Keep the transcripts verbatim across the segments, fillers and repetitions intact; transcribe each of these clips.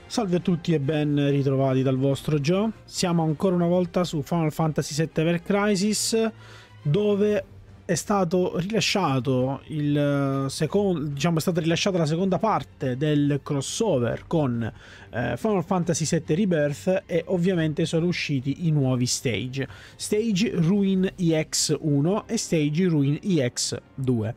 Salve a tutti e ben ritrovati dal vostro Joe. Siamo ancora una volta su Final Fantasy sette Ever Crisis, dove è stato rilasciato il secondo, diciamo è stata rilasciata la seconda parte del crossover con eh, Final Fantasy sette Rebirth, e ovviamente sono usciti i nuovi stage. Stage Ruin E X uno e Stage Ruin E X due.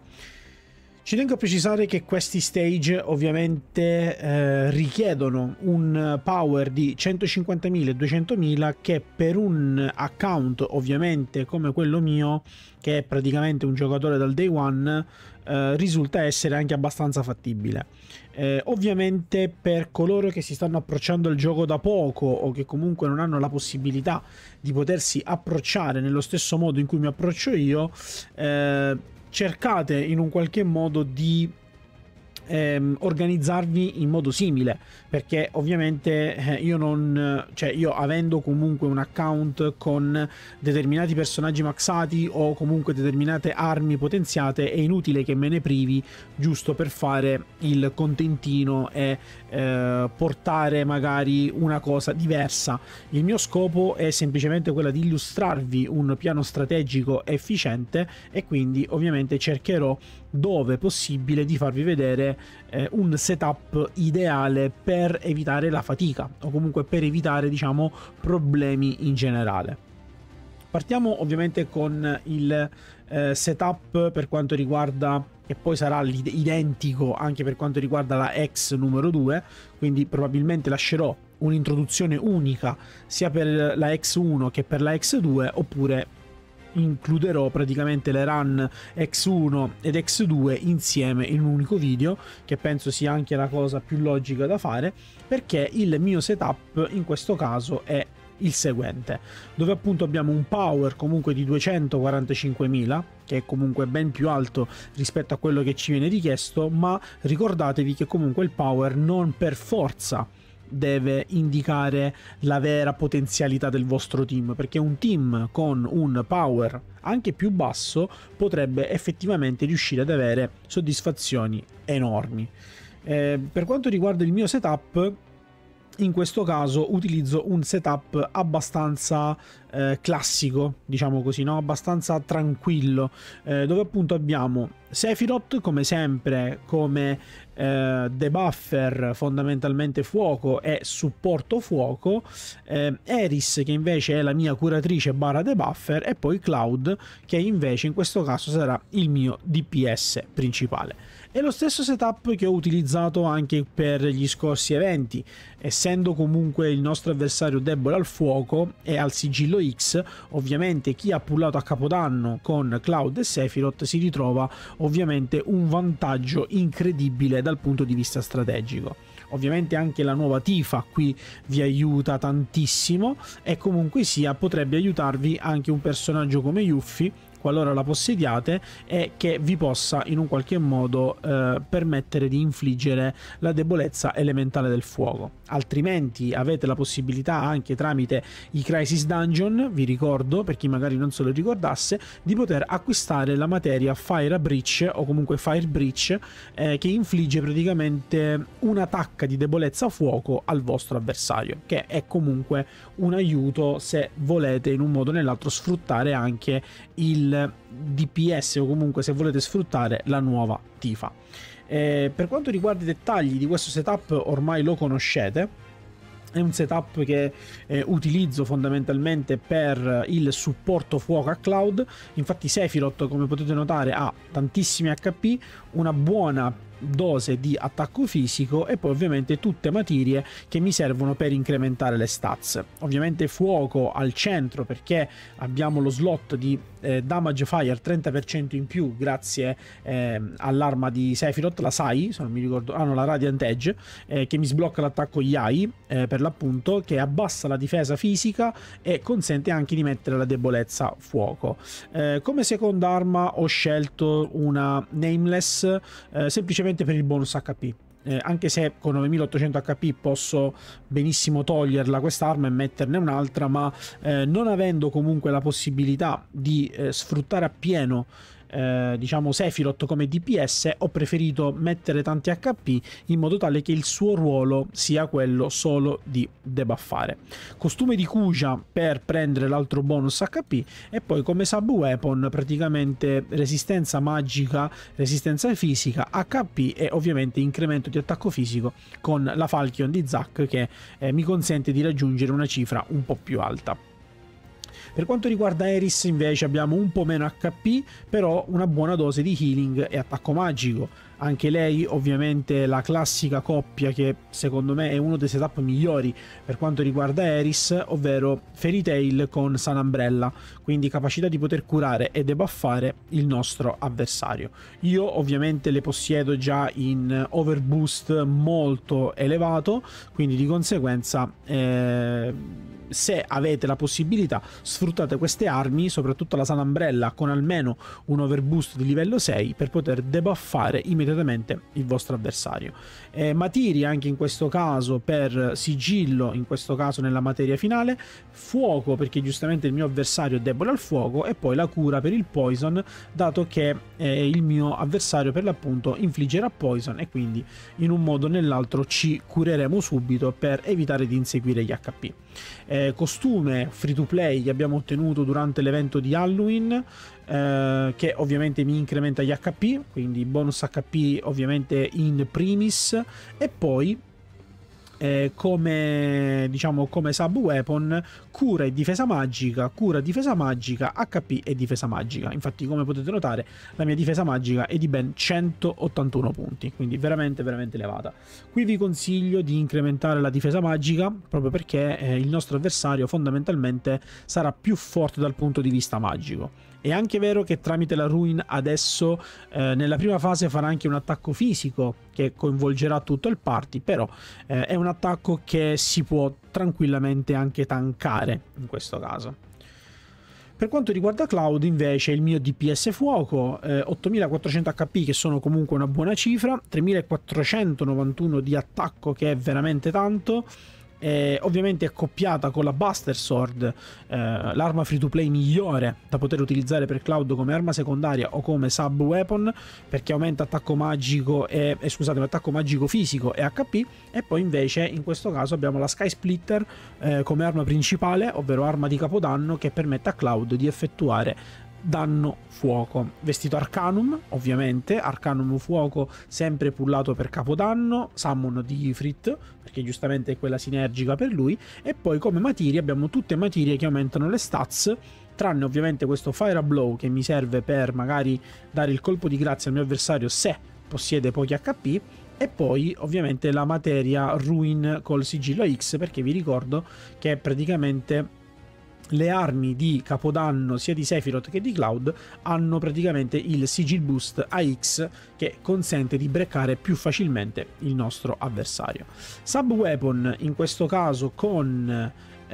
Ci tengo a precisare che questi stage ovviamente eh, richiedono un power di centocinquantamila e duecentomila, che per un account ovviamente come quello mio, che è praticamente un giocatore dal day one, eh, risulta essere anche abbastanza fattibile. Eh, ovviamente per coloro che si stanno approcciando al gioco da poco, o che comunque non hanno la possibilità di potersi approcciare nello stesso modo in cui mi approccio io, eh, cercate in un qualche modo di ehm, organizzarvi in modo simile, perché ovviamente eh, io non, cioè io avendo comunque un account con determinati personaggi maxati o comunque determinate armi potenziate, è inutile che me ne privi giusto per fare il contentino e eh, portare magari una cosa diversa. Il mio scopo è semplicemente quella di illustrarvi un piano strategico efficiente, e quindi ovviamente cercherò dove possibile di farvi vedere eh, un setup ideale per evitare la fatica, o comunque per evitare, diciamo, problemi in generale. Partiamo ovviamente con il eh, setup per quanto riguarda, e poi sarà identico anche per quanto riguarda la X numero due, quindi probabilmente lascerò un'introduzione unica sia per la X uno che per la X due, oppure includerò praticamente le run X uno ed X due insieme in un unico video, che penso sia anche la cosa più logica da fare, perché il mio setup in questo caso è il seguente, dove appunto abbiamo un power comunque di duecentoquarantacinquemila, che è comunque ben più alto rispetto a quello che ci viene richiesto, ma ricordatevi che comunque il power non per forza deve indicare la vera potenzialità del vostro team, perché un team con un power anche più basso potrebbe effettivamente riuscire ad avere soddisfazioni enormi. Eh, per quanto riguarda il mio setup, in questo caso utilizzo un setup abbastanza eh, classico, diciamo così, no? Abbastanza tranquillo, eh, dove appunto abbiamo Sephiroth come sempre come eh, debuffer, fondamentalmente fuoco e supporto fuoco, eh, Eris che invece è la mia curatrice barra debuffer, e poi Cloud che invece in questo caso sarà il mio D P S principale. È lo stesso setup che ho utilizzato anche per gli scorsi eventi, essendo comunque il nostro avversario debole al fuoco e al sigillo X. Ovviamente chi ha pullato a capodanno con Cloud e Sephiroth si ritrova ovviamente un vantaggio incredibile dal punto di vista strategico. Ovviamente anche la nuova Tifa qui vi aiuta tantissimo, e comunque sia potrebbe aiutarvi anche un personaggio come Yuffie, qualora la possediate, e che vi possa in un qualche modo eh, permettere di infliggere la debolezza elementale del fuoco. Altrimenti avete la possibilità anche tramite i Crisis Dungeon, vi ricordo per chi magari non se lo ricordasse, di poter acquistare la materia Fire Breach o comunque Fire Breach, eh, che infligge praticamente un'attacca di debolezza fuoco al vostro avversario, che è comunque un aiuto se volete in un modo o nell'altro sfruttare anche il D P S, o comunque se volete sfruttare la nuova Tifa. Eh, per quanto riguarda i dettagli di questo setup, ormai lo conoscete. È un setup che eh, utilizzo fondamentalmente per il supporto fuoco a Cloud. Infatti Sephiroth, come potete notare, ha tantissimi H P, una buona dose di attacco fisico, e poi ovviamente tutte materie che mi servono per incrementare le stats. Ovviamente fuoco al centro, perché abbiamo lo slot di eh, damage fire trenta per cento in più grazie eh, all'arma di Sephiroth, la Sai, se non mi ricordo, ah no, la Radiant Edge, eh, che mi sblocca l'attacco Yai, eh, per l'appunto, che abbassa la difesa fisica e consente anche di mettere la debolezza fuoco. Eh, come seconda arma ho scelto una Nameless, eh, semplicemente per il bonus H P. Eh, anche se con novemilaottocento H P posso benissimo toglierla quest'arma e metterne un'altra, ma eh, non avendo comunque la possibilità di eh, sfruttare appieno eh, diciamo Sephiroth come D P S, ho preferito mettere tanti H P in modo tale che il suo ruolo sia quello solo di debuffare. Costume di Kuja per prendere l'altro bonus H P, e poi come sub weapon praticamente resistenza magica, resistenza fisica, H P e ovviamente incremento di attacco fisico con la Falchion di Zack, che eh, mi consente di raggiungere una cifra un po' più alta. Per quanto riguarda Eris invece abbiamo un po' meno H P, però una buona dose di healing e attacco magico. Anche lei ovviamente la classica coppia che secondo me è uno dei setup migliori per quanto riguarda Eris, ovvero Fairy Tail con Sun Umbrella, quindi capacità di poter curare e debuffare il nostro avversario. Io ovviamente le possiedo già in overboost molto elevato, quindi di conseguenza eh, se avete la possibilità sfruttate queste armi, soprattutto la Sun Umbrella con almeno un overboost di livello sei per poter debuffare immediatamente il vostro avversario. Eh, Matiri anche in questo caso per sigillo, in questo caso nella materia finale, fuoco perché giustamente il mio avversario è debole al fuoco, e poi la cura per il poison, dato che eh, il mio avversario per l'appunto infliggerà poison e quindi in un modo o nell'altro ci cureremo subito per evitare di inseguire gli H P. Eh, costume free to play che abbiamo ottenuto durante l'evento di Halloween, eh, che ovviamente mi incrementa gli H P, quindi bonus H P ovviamente in primis, e poi eh, come diciamo come sub weapon cura e difesa magica, cura, difesa magica, H P e difesa magica. Infatti come potete notare la mia difesa magica è di ben centottantuno punti, quindi veramente veramente elevata. Qui vi consiglio di incrementare la difesa magica proprio perché eh, il nostro avversario fondamentalmente sarà più forte dal punto di vista magico. È anche vero che tramite la Ruin adesso eh, nella prima fase farà anche un attacco fisico che coinvolgerà tutto il party, però eh, è un attacco che si può tranquillamente anche tankare in questo caso. Per quanto riguarda Cloud invece il mio D P S fuoco, eh, ottomilaquattrocento H P che sono comunque una buona cifra, tremilaquattrocentonovantuno di attacco che è veramente tanto. Eh, ovviamente accoppiata con la Buster Sword, eh, l'arma free to play migliore da poter utilizzare per Cloud come arma secondaria o come sub weapon, perché aumenta attacco magico e eh, scusate, attacco magico fisico e H P. E poi invece in questo caso abbiamo la Sky Splitter eh, come arma principale, ovvero arma di capodanno che permette a Cloud di effettuare danno fuoco. Vestito Arcanum, ovviamente Arcanum fuoco sempre pullato per capodanno, summon di Ifrit perché giustamente è quella sinergica per lui, e poi come materie abbiamo tutte materie che aumentano le stats, tranne ovviamente questo Fire Blow che mi serve per magari dare il colpo di grazia al mio avversario se possiede pochi H P, e poi ovviamente la materia Ruin col sigillo X, perché vi ricordo che praticamente le armi di capodanno sia di Sephiroth che di Cloud hanno praticamente il sigil boost A X che consente di breccare più facilmente il nostro avversario. Sub weapon in questo caso con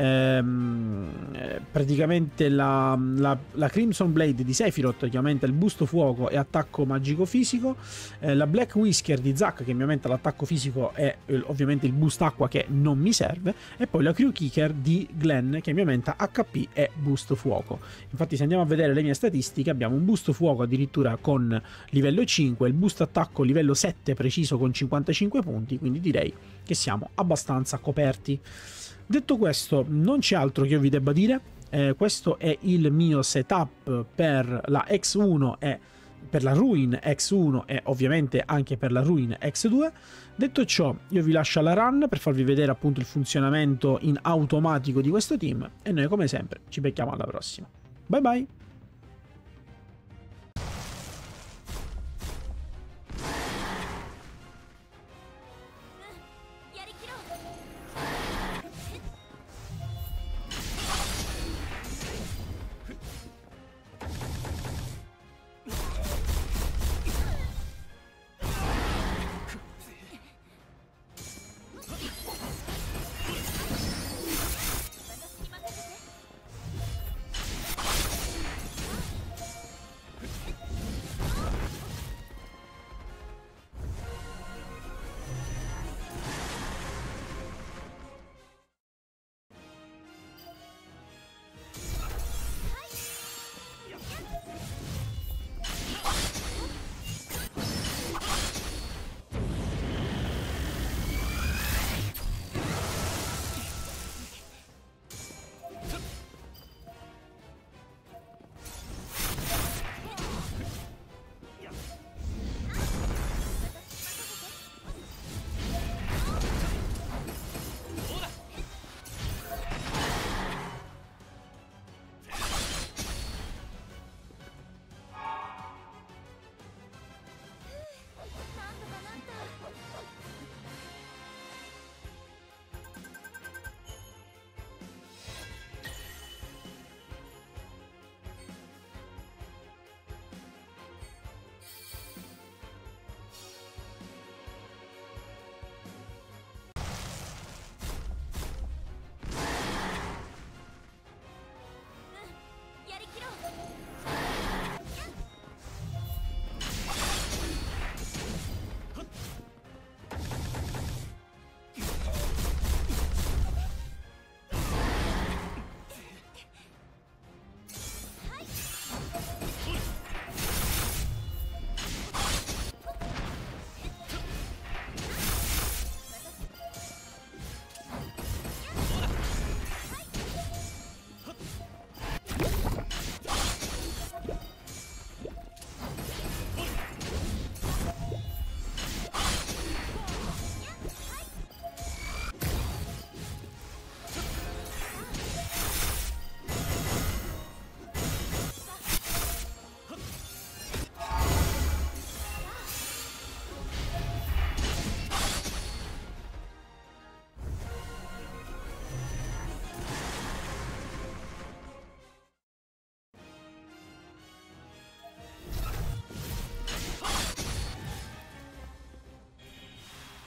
ehm, praticamente la, la, la Crimson Blade di Sephiroth che aumenta il boost fuoco e attacco magico fisico, eh, la Black Whisker di Zack che mi aumenta l'attacco fisico e eh, ovviamente il boost acqua che non mi serve, e poi la Crew Kicker di Glenn che mi aumenta H P e boost fuoco. Infatti se andiamo a vedere le mie statistiche abbiamo un boost fuoco addirittura con livello cinque, il boost attacco livello sette preciso con cinquantacinque punti, quindi direi che siamo abbastanza coperti. Detto questo, non c'è altro che io vi debba dire. Eh, questo è il mio setup per la X uno e per la Ruin X uno e ovviamente anche per la Ruin X due. Detto ciò, io vi lascio alla run per farvi vedere appunto il funzionamento in automatico di questo team, e noi come sempre ci becchiamo alla prossima. Bye bye!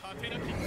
手だけ